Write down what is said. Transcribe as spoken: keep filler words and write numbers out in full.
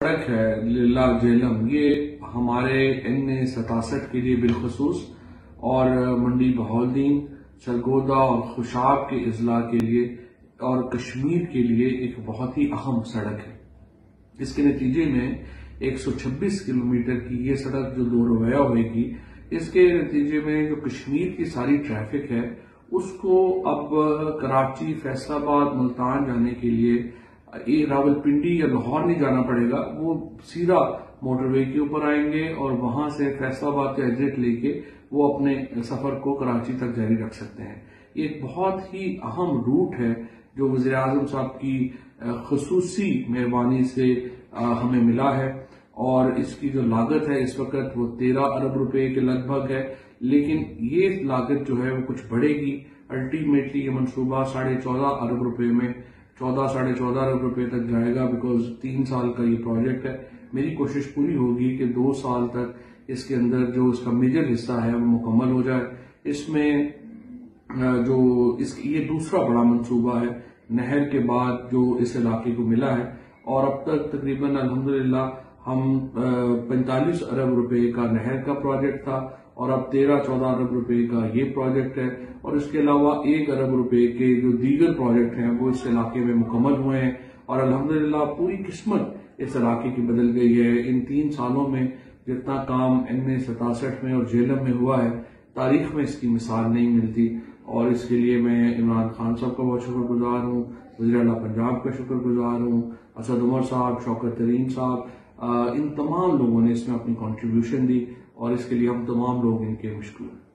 سڑک ہے للہ جہلم، یہ ہمارے این اے ستاسٹھ کے لیے بالخصوص اور منڈی بہاؤالدین، سرگودا اور خوشاب کے اضلاع کے لیے اور کشمیر کے لیے ایک بہت ہی اہم سڑک ہے۔ اس کے نتیجے میں ایک سو چھبیس کلومیٹر کی یہ سڑک جو دو رویہ ہوئے گی، اس کے نتیجے میں جو کشمیر کی ساری ٹریفک ہے اس کو اب کراچی، فیصل آباد، ملتان جانے کے لیے راول پنڈی یا لاہور نہیں جانا پڑے گا، وہ سیدھا موٹر وے کے اوپر آئیں گے اور وہاں سے فیصل آباد کا ایگزٹ لے کے وہ اپنے سفر کو کراچی تک جاری رکھ سکتے ہیں۔ یہ ایک بہت ہی اہم روٹ ہے جو وزیر اعظم صاحب کی خصوصی مہربانی سے ہمیں ملا ہے، اور اس کی جو لاگت ہے اس وقت وہ تیرہ ارب روپے کے لگ بھگ ہے، لیکن یہ لاگت جو ہے وہ کچھ بڑھے گی۔ الٹیمیٹلی یہ منصوبہ ساڑھے چودہ ارب روپے میں چودہ ساڑھے چودہ ارب روپے تک جائے گا، بیکاز تین سال کا یہ پروجیکٹ ہے۔ میری کوشش پوری ہوگی کہ دو سال تک اس کے اندر جو اس کا میجر حصہ ہے وہ مکمل ہو جائے۔ اس میں جو اس یہ دوسرا بڑا منصوبہ ہے نہر کے بعد جو اس علاقے کو ملا ہے، اور اب تک تقریباً الحمدللہ ہم پینتالیس ارب روپے کا نہر کا پروجیکٹ تھا، اور اب تیرہ چودہ ارب روپے کا یہ پروجیکٹ ہے، اور اس کے علاوہ ایک ارب روپے کے جو دیگر پروجیکٹ ہیں وہ اس علاقے میں مکمل ہوئے ہیں، اور الحمدللہ پوری قسمت اس علاقے کی بدل گئی ہے۔ ان تین سالوں میں جتنا کام این اے ستاسٹھ میں اور جہلم میں ہوا ہے، تاریخ میں اس کی مثال نہیں ملتی، اور اس کے لیے میں عمران خان صاحب کا بہت شکر گزار ہوں، وزیر اعلیٰ پنجاب کا شکر گزار ہوں، اسد عمر صاحب، شوکت ترین صاحب، ان تمام لوگوں نے اس میں اپنی کنٹریبیوشن دی، اور اس کے لیے ہم تمام لوگ ان کے مشکور ہیں۔